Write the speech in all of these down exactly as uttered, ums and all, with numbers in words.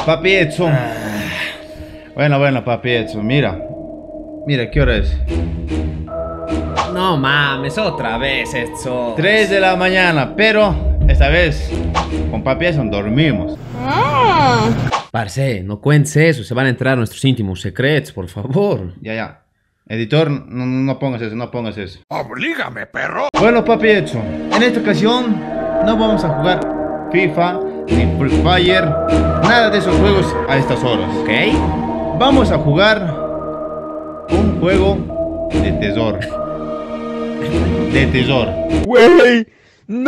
Papi Edson. Ah. Bueno, bueno, papi Edson, mira. Mira, ¿qué hora es? No mames, otra vez, Edson. tres de la mañana, pero esta vez con papi Edson dormimos. Ah. Parce, no cuentes eso, se van a entrar nuestros íntimos secretos, por favor. Ya, ya. Editor, no, no pongas eso, no pongas eso. ¡Oblígame, perro! Bueno, papi Edson, en esta ocasión no vamos a jugar FIFA, ni Free Fire, nada de esos juegos a estas horas. ¿Ok? Vamos a jugar un juego de tesoro. De tesoro. ¡Wey! ¡No!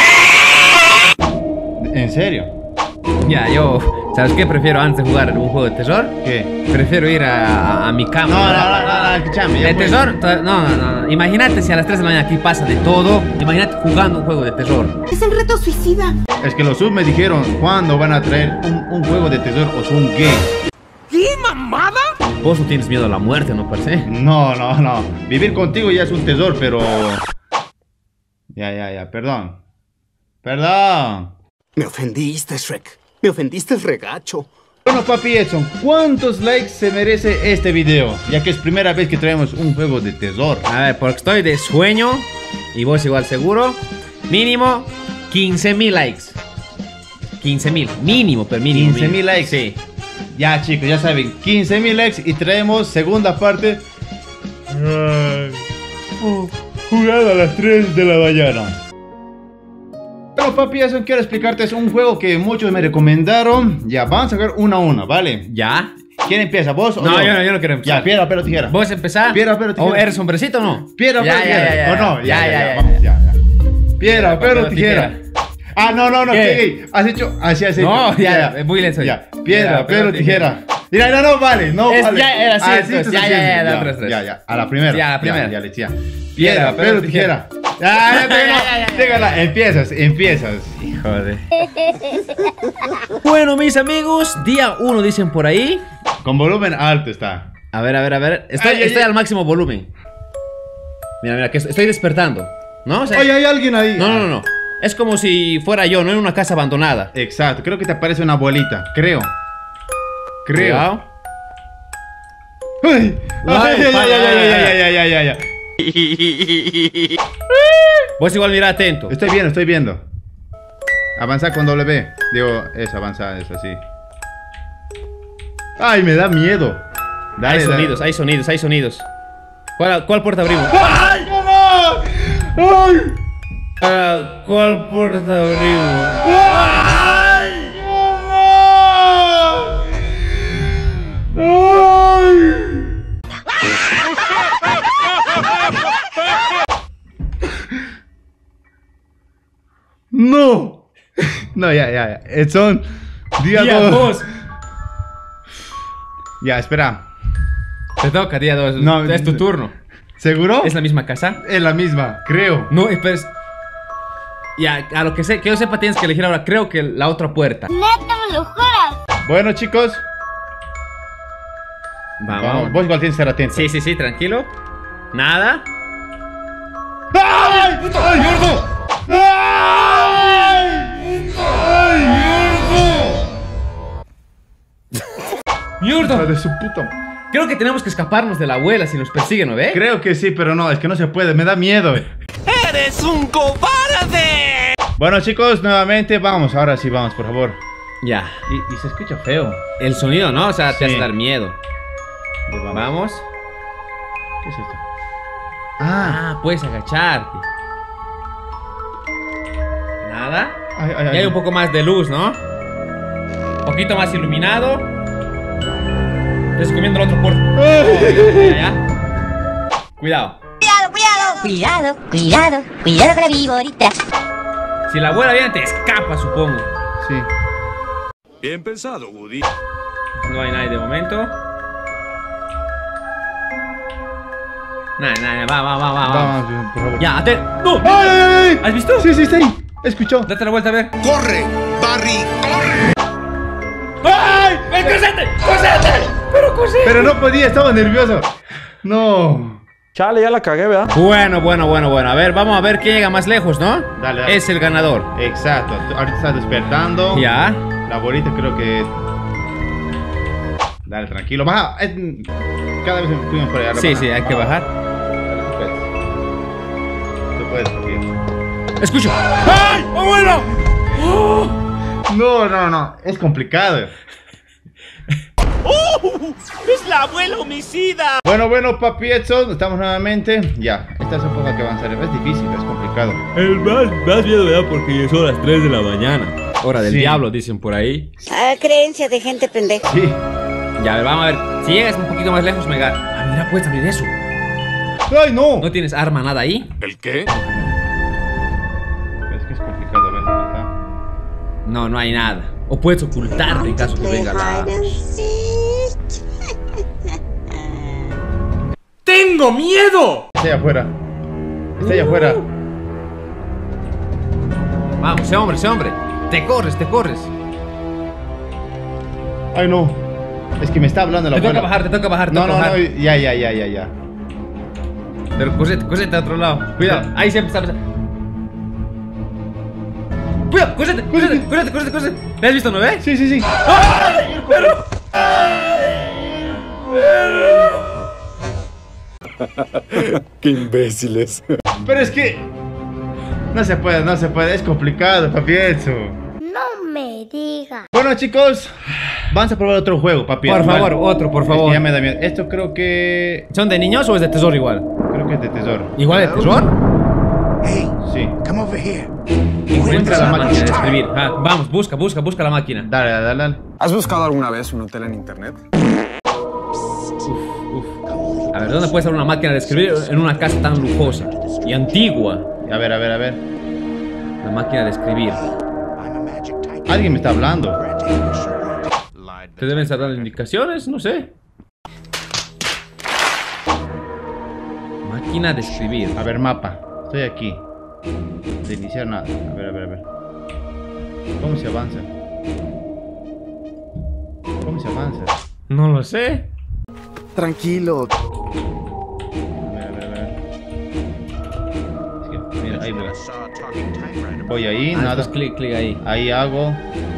¿En serio? Ya, yo, ¿sabes qué? Prefiero antes de jugar un juego de tesoro. ¿Qué? Prefiero ir a, a, a mi cama. No, no, no, no, no, escúchame. ¿De tesoro? No, no, no, no. Imagínate si a las tres de la mañana aquí pasa de todo. Imagínate jugando un juego de tesoro. Es el reto suicida. Es que los subs me dijeron cuándo van a traer un, un juego de tesoro o un game. ¿Qué mamada? Vos no tienes miedo a la muerte, ¿no, parce? No, no, no. Vivir contigo ya es un tesoro, pero... Ya, ya, ya, perdón. Perdón. Me ofendiste, Shrek. Me ofendiste el regacho. Bueno, papi Edson, ¿cuántos likes se merece este video? Ya que es primera vez que traemos un juego de tesoro. A ver, porque estoy de sueño y vos igual seguro. Mínimo quince mil likes. quince mil, mínimo, pero mínimo. quince mil likes. Sí. Ya, chicos, ya saben, quince mil likes y traemos segunda parte. Ay, oh, jugada a las tres de la mañana. Pero papi, eso quiero explicarte, es un juego que muchos me recomendaron. Ya, vamos a jugar uno a uno, ¿vale? ¿Ya? ¿Quién empieza? ¿Vos o no? No, yo no, yo no quiero empezar. Ya, piedra, papel o tijera. ¿Vos empezás? Piedra, papel o tijera. ¿O eres hombrecito o no? Piedra, papel o tijera. Ya, ya, ya, ¿O no? Ya, ya, ya. Vamos, ya, ya. Piedra, papel o tijera. Ah, no, no, no, ¿qué? Has hecho, así has hecho. No, ya, ya, muy lento. Ya, piedra, papel o tijera. Mira, no, no vale, no es, vale. Ya era así, ah, entonces, sí, ya, sí, ya, sí, ya, ya, ya, ya, ya, ya, a la primera. Ya, a la primera. Ya, ya, le decía. Piedra, papel o tijera. Ya, ya, ya, ya. Empiezas, empiezas. Joder. Bueno, mis amigos, día uno dicen por ahí. Con volumen alto está. A ver, a ver, a ver. Estoy, ay, estoy ay, al máximo volumen. Mira, mira, que estoy despertando. ¿No? O sea, Oye, hay alguien ahí. No, no, no, no. Es como si fuera yo, no en una casa abandonada. Exacto, creo que te aparece una abuelita. Creo. Creo. Cuidado. Ay, ay, ay, ay, ay, ay, ay, ay. Vos igual mira atento. Estoy viendo, estoy viendo. Avanzar con W. Digo, eso, avanzar, es así. Ay, me da miedo. Dale, hay sonidos, dale. hay sonidos, hay sonidos. ¿Cuál, cuál puerta abrimos? ¡Ay, no! ¡Ay! Uh, ¿Cuál puerta abrimos? ¡Ay, no! ¡Ay! ¡No! No, ya, ya, ya. Son día, Día dos. dos. Ya, espera. Te toca, día dos. No, es tu turno. ¿Seguro? ¿Es la misma casa? Es la misma, creo. No, espera. Ya, a lo que sé, que yo sepa tienes que elegir ahora, creo que la otra puerta. ¡Neta, me lo juras! Bueno, chicos. Vamos. Vamos. Vos igual tienes que estar atento. Sí, sí, sí, tranquilo. Nada. ¡Ay! ¡Ay, gordo! ¡Ay! ¡Ay, gordo! ¡Mierda! De su puta. Creo que tenemos que escaparnos de la abuela si nos persigue, ¿no ve? Creo que sí, pero no, es que no se puede, me da miedo. ¡Eres un cobarde! Bueno, chicos, nuevamente vamos, ahora sí vamos, por favor. Ya. Y, y se escucha feo. El sonido, ¿no? O sea, te Sí. hace dar miedo. Vamos. Vamos. ¿Qué es esto? Ah, Ah, puedes agacharte. Nada. ay, ay, Y ay. hay un poco más de luz, ¿no? Un poquito más iluminado. Estoy comiendo la otra puerta. Ay. Ya, ya. Cuidado. Cuidado, cuidado. Cuidado, cuidado, cuidado con la víborita. Si la abuela viene, te escapa, supongo. Sí. Bien pensado, Woody. No hay nadie de momento. Nada, nada, va, va, va, va, va. Vamos, por favor. Ya, ate... ¡No! ¡Ay, ay, ay! ¿Has visto? Sí, sí, está ahí. Escuchó. Date la vuelta a ver. ¡Corre, Barry! ¡Corre! ¡Ay! ¡Eh, cosete! ¡Cosete! ¡Pero cosete! Pero no podía, estaba nervioso. No. Chale, ya la cagué, ¿verdad? Bueno, bueno, bueno, bueno. A ver, vamos a ver quién llega más lejos, ¿no? Dale, dale. Es el ganador. Exacto. Ahorita está despertando. Ya. La abuelita creo que Dale, tranquilo. Baja. Es... Cada vez fuimos por allá. Sí, baja, sí, hay baja. que bajar. Dale, tú puedes. Tú puedes, tranquilo. Escucho. ¡Ay, abuelo! No, no, no. Es complicado. ¡Uh! ¡Es la abuela homicida! Bueno, bueno, papi Edson, estamos nuevamente. Ya, esta es un poco que avanzar. Es difícil, es complicado. El más, más miedo me da porque son las tres de la mañana. Hora del Sí. diablo, dicen por ahí. Ah, creencia de gente pendeja. Sí. Ya, a ver, vamos a ver. Si llegas un poquito más lejos, me gana. Ah, mira, puedes abrir eso. ¡Ay, no! ¿No tienes arma nada ahí? ¿El qué? Es que es complicado, a ver, ¿dónde está? No, no hay nada. O puedes ocultarte en caso que venga la... ¡Tengo miedo! Está allá afuera. Está allá afuera. Vamos, ese hombre, ese hombre. Te corres, te corres. Ay, no. Es que me está hablando la Te toca abuela. bajar, te toca bajar, te No, toca no, bajar. no. Ya, ya, ya, ya, ya. Pero cosete, cosete a otro lado. Cuidado, ahí siempre está. Cuidado, cosete, cosete, cosete, cosete, cosete. ¿Me has visto, no ves? Sí, sí, sí. Qué imbéciles. Pero es que... No se puede, no se puede. Es complicado, papi Edson. No me diga. Bueno, chicos, vamos a probar otro juego, papi. Por Edson, favor, ¿vale? otro, por Es que favor. ya me da miedo. Esto creo que... ¿Son de niños o es de tesoro igual? Creo que es de tesoro. ¿Igual de tesoro? Hey, Sí. come over here. Encuentra la la máquina máquina. de escribir. Ah, vamos, busca, busca, busca la máquina. Dale, dale, dale. ¿Has buscado alguna vez un hotel en internet? A ver, ¿dónde puede estar una máquina de escribir en una casa tan lujosa y antigua? A ver, a ver, a ver. La máquina de escribir. Alguien me está hablando. ¿Te deben estar dando indicaciones? No sé. Máquina de escribir. A ver, mapa. Estoy aquí. De iniciar nada. A ver, a ver, a ver. ¿Cómo se avanza? ¿Cómo se avanza? No lo sé. Tranquilo. A ver, a ver, a ver. Es que, mira, ahí voy. Voy ahí, Ah, nada. pues clic, clic ahí. Ahí hago.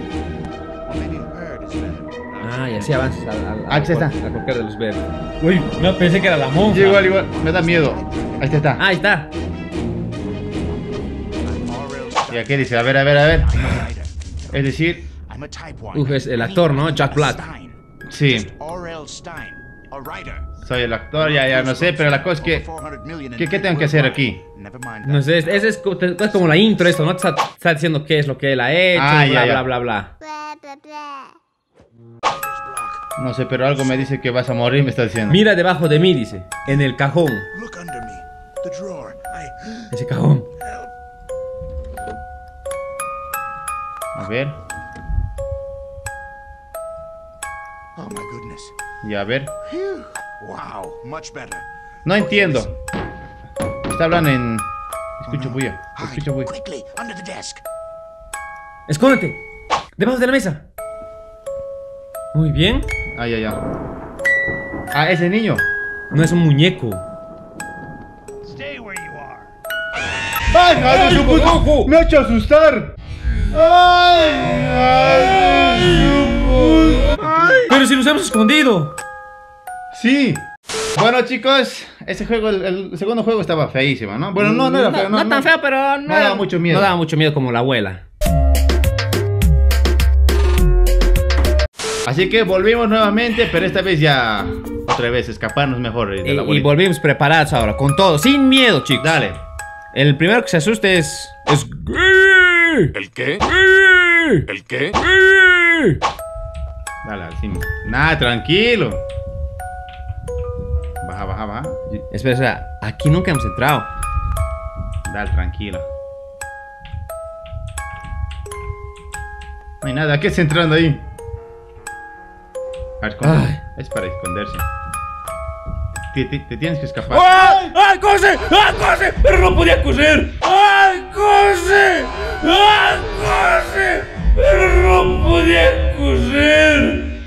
Ah, y así avanzas al, al, Ah, aquí está. a cualquiera de los verdes. Uy, no pensé que era la monja. Sí, igual, igual. Me da miedo. Ahí está. Ah, ahí está. Y aquí dice, a ver, a ver, a ver. Es decir, Uf, es el actor, ¿no? Jack Black. sí, soy el actor, ya, ya no sé, pero la cosa es que... ¿Qué, qué tengo que hacer aquí? No sé, es, es, es co- te- es como la intro esto, ¿no? Te está, está diciendo qué es lo que él ha hecho, Ah, bla, ya, ya. bla, bla, bla. No sé, pero algo me dice que vas a morir, me está diciendo. Mira debajo de mí, dice. En el cajón. Ese cajón. A ver, Oh my goodness. y a ver. Wow, much better. No entiendo. Está hablando en... Escucho bulla, escucho bulla. Quickly, under the desk. Escóndete. Debajo de la mesa. Muy bien. Ah, ya, ya. Ah, ese niño. No es un muñeco. Stay where you are. ¡Ay, ay, su puta! ¡Me ha hecho asustar! ¡Ay, ay, su puta! Pero si nos hemos escondido. Sí. Bueno, chicos, ese juego, el, el segundo juego estaba feísimo, ¿no? Bueno, no, no era feo. No, tan feo, pero no, no daba mucho miedo. No daba mucho miedo como la abuela. Así que volvimos nuevamente, pero esta vez ya... Otra vez, escaparnos mejor de Y, la y bolita. volvimos preparados ahora, con todo, sin miedo, chicos. Dale. El primero que se asuste es. Es. ¿El qué? ¿El qué? Dale, al cine. Nada, tranquilo. Baja, baja, baja. Espera, espera, aquí nunca hemos entrado. Dale, tranquilo. No hay nada, ¿qué está entrando ahí? A ver, ¿cómo? Ay. Es para esconderse. Te, te- te tienes que escapar. ¡Ay! ¡Ay, cose! ¡Ay, cose! ¡Pero no podía coser! ¡Ay, cose! ¡Ay, cose! ¡Pero no podía coser!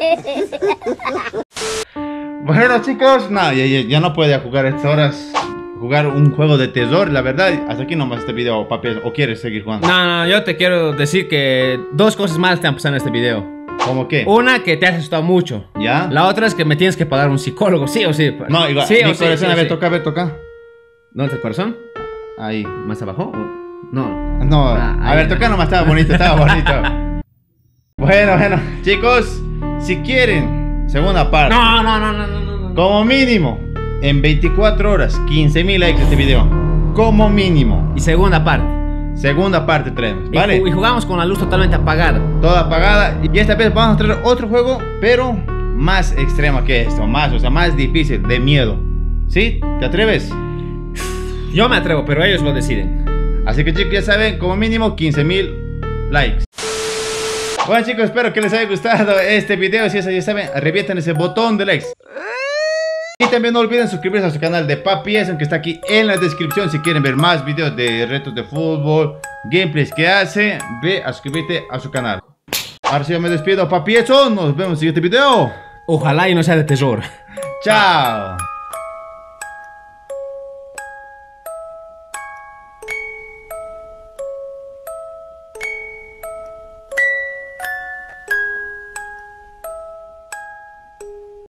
Bueno, chicos, no, ya, ya- ya no puede jugar a estas horas. Jugar un juego de terror, la verdad. Hasta aquí nomás este video, papi. ¿O quieres seguir jugando? No, no, yo te quiero decir que dos cosas malas te han pasado en este video. ¿Cómo qué? Una que te has asustado mucho. ¿Ya? La otra es que me tienes que pagar un psicólogo, sí o sí. No, igual. Sí mi o sí, corazón, sí, a ver, sí. toca, a ver, toca. ¿Dónde está el corazón? Ahí. ¿Más abajo? No. No, Ah, a ahí. ver, toca nomás, estaba bonito, estaba bonito. Bueno, bueno, chicos, si quieren, segunda parte. No, no, no, no, no, no, no. Como mínimo, en veinticuatro horas, quince mil likes este video. Como mínimo. Y segunda parte. Segunda parte traemos, Y ¿vale? ju- Y, jugamos con la luz totalmente apagada. Toda apagada. Y esta vez vamos a traer otro juego, pero más extremo que esto. Más, o sea, más difícil, de miedo. ¿Sí? ¿Te atreves? Yo me atrevo, pero ellos lo deciden. Así que chicos, ya saben, como mínimo quince mil likes. Bueno chicos, espero que les haya gustado este video. Si es así, ya saben, revienten ese botón de likes. Y también no olviden suscribirse a su canal de Papi Edson, que está aquí en la descripción. Si quieren ver más videos de retos de fútbol, gameplays que hace, ve a suscribirte a su canal. Ahora sí yo me despido, Papi Edson. Nos vemos en el siguiente video. Ojalá y no sea de terror. Chao.